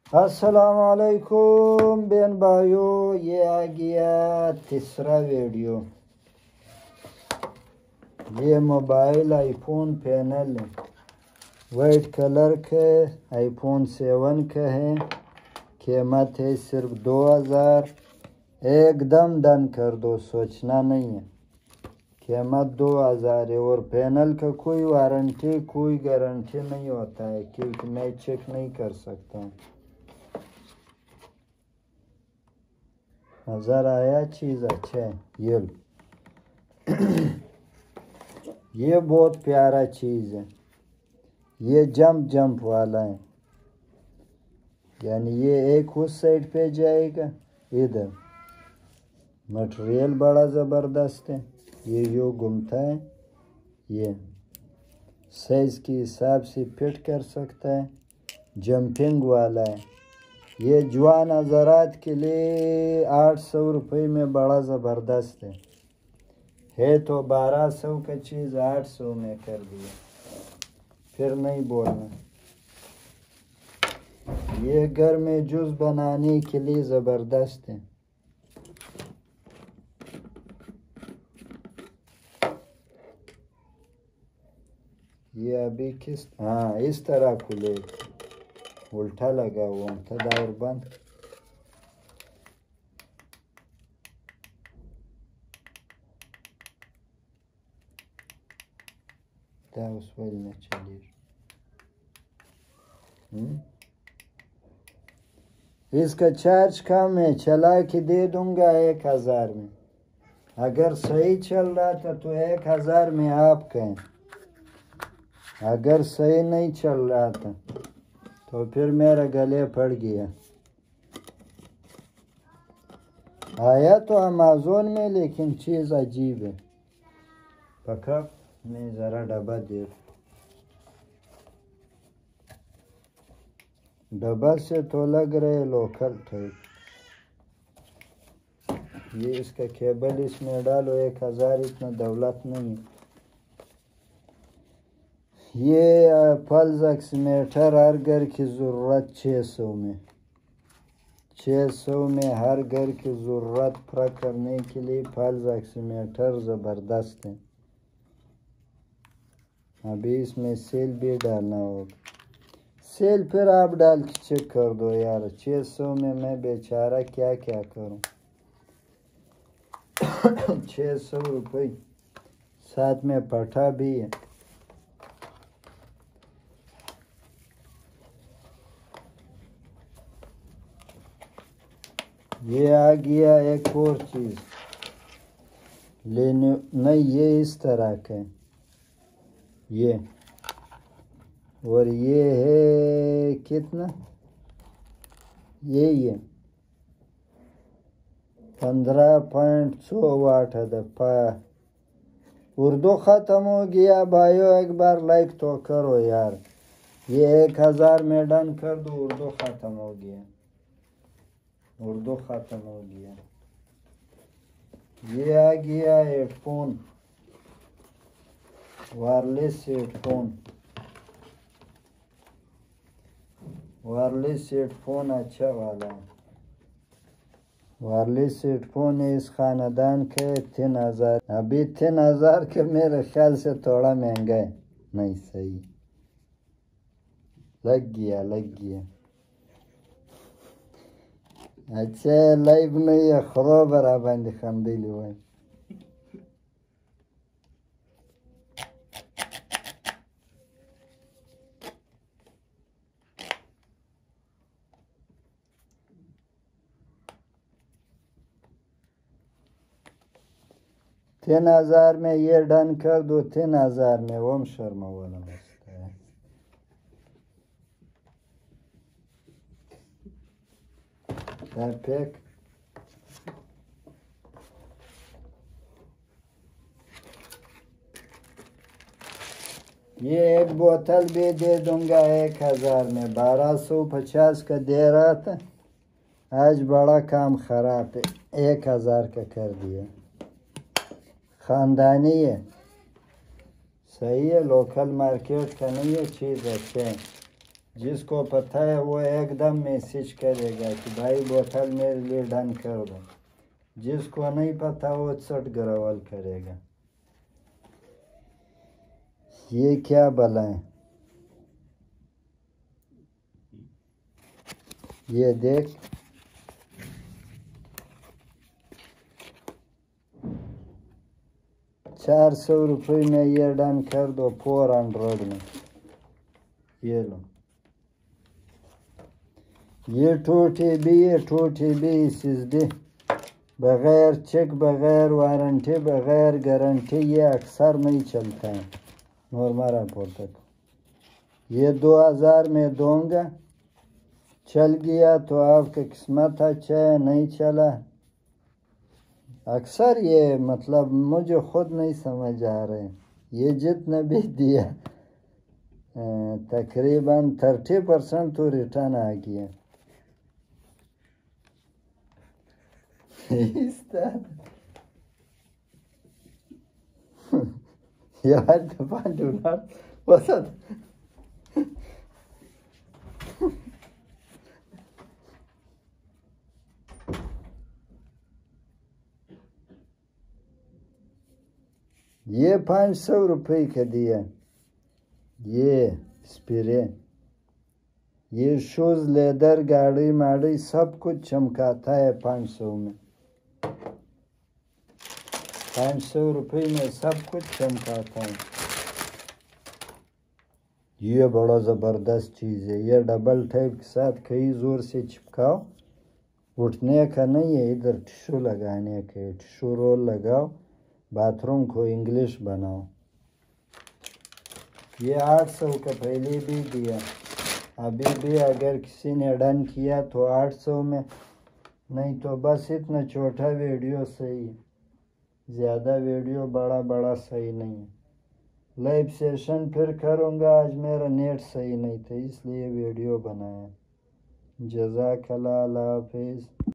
السلام علیکم بہن بھائیوں، یہ آ گیا تیسرا ویڈیو۔ یہ موبائل آئی فون پینل ہے، وائٹ کلر کا آئی فون 7 کا ہے۔ قیمت ہے صرف 2000۔ ایک دم ڈن کر دو، سوچنا نہیں ہے۔ قیمت 2000 ہے اور پینل کا کوئی وارنٹی کوئی گارنٹی نہیں ہوتا ہے، کیونکہ میں چیک نہیں کر سکتا ہوں۔ نظر آیا چیز اچھا ہے۔ یہ بہت پیارا چیز ہے۔ یہ جمپ والا ہے، یعنی یہ ایک اس سائڈ پہ جائے گا ادھر۔ مٹیریل بڑا زبردست ہے۔ یہ یوں گھومتا ہے، یہ سائز کے حساب سے فٹ کر سکتا ہے۔ جمپنگ والا ہے۔ یہ جوان حضرات کے لیے 800 روپے میں بڑا زبردست ہے تو 1200 کا چیز 800 میں کر دیا، پھر نہیں بولنا۔ یہ گھر میں جوس بنانے کے لیے زبردست ہے۔ یہ ابھی اس طرح کھلے، الٹا لگا ہوا تھا دور بند۔ اس ویل میں چلیے، اس کا چارج کم ہے، چلا کے دے دوں گا 1000 میں۔ اگر صحیح چل رہا تھا تو 1000 میں آپ کہیں، اگر صحیح نہیں چل رہا تھا تو پھر میرا گلے پڑ گیا۔ آیا تو امازون میں، لیکن چیز عجیب ہے۔ پکا میں ذرا ڈبہ دیکھ، ڈبہ سے تو لگ رہے لوکل ٹائپ۔ یہ اس کا کیبل اس میں ڈالو، 1000 اتنا دولت نہیں۔ یہ پلز ایکسیمیٹر ہر گھر کی ضرورت 600 میں، 600 میں ہر گھر کی ضرورت پورا کرنے کے لیے پلز ایکسیمیٹر زبردست ہے۔ ابھی اس میں سیل بھی ڈالنا ہوگا، سیل پھر آپ ڈال کے چیک کر دو یار۔ 600 میں بیچارہ کیا کروں۔ 600 روپے، ساتھ میں پٹھا بھی ہے۔ یہ آ گیا ایک اور چیز لینے، نہیں یہ اس طرح کا ہے یہ، اور یہ ہے کتنا، یہ 15.6 واٹ ہے۔ اردو ختم ہو گیا بھائیو، ایک بار لائک تو کرو یار۔ یہ 1000 میں ڈن کر دو، اردو ختم ہو گیا، اردو ختم ہو گیا۔ یہ آ گیا headphone, wireless headphone, wireless headphone اچھا والا ہے۔ وائرلیس ہیڈ فون ہے، اس خاندان کے 3000۔ ابھی 3000 کے میرے خیال سے تھوڑا مہنگا ہے، نہیں صحیح لگ گیا۔ اچھا لائف نہیں ہے، خدا برابر خندی ہوئے۔ تین 3000 میں یہ ڈن کر دو، 3000 میں اوم شرما والا مست ہے۔ پیک یہ ایک بوتل بھی دے دوں گا 1000 میں، 1250 کا دے رہا تھا، آج بڑا کام خراب ہے، 1000 کا کر دیا۔ خاندانی ہے، صحیح ہے، لوکل مارکیٹ کا نہیں ہے، چیز اچھے ہیں۔ جس کو پتہ ہے وہ ایک دم میسیج کرے گا کہ بھائی بوتل میرے لیے ڈن کر دو. جس کو نہیں پتہ وہ چٹ گرول کرے گا. یہ کیا بلائیں؟ یہ دیکھ، 400 روپے میں یہ ڈن کر دو 400 میں. یہ لو، یہ 2 TB SSD بغیر چیک، بغیر وارنٹی، بغیر گارنٹی یہ اکثر نہیں چلتا ہے. نورمارا پورتا کو یہ 2000 میں دوں گا. چل گیا تو آپ کا قسمت اچھا ہے، نہیں چلا اکثر یہ مطلب مجھے خود نہیں سمجھ آ رہے. یہ جتنا بھی دیا تقریباً 30% تو ریٹرن آ گیا. یاد $5 وسط. یہ 500 روپے کا دیا. یہ اسپرے، یہ شوز، لیدر، گاڑی ماڑی سب کچھ چمکاتا ہے 500 میں. 500 روپے میں سب کچھ چمکاتا ہے. یہ بڑا زبردست چیز ہے. یہ ڈبل ٹیپ کے ساتھ کئی زور سے چپکاؤ. اٹھنے کا نہیں ہے، ادھر ٹشو لگانے کا. ٹشو رول لگاؤ، باتھ روم کو انگلش بناؤ. یہ 800 کا پہلے بھی دیا. ابھی بھی اگر کسی نے ڈن کیا تو 800 میں، نہیں تو بس اتنا چھوٹا ویڈیو صحیح ہے. زیادہ ویڈیو بڑا صحیح نہیں ہے. لائیو سیشن پھر کروں گا. آج میرا نیٹ صحیح نہیں تھا اس لیے ویڈیو بنایا. جزاک اللہ. اللہ حافظ.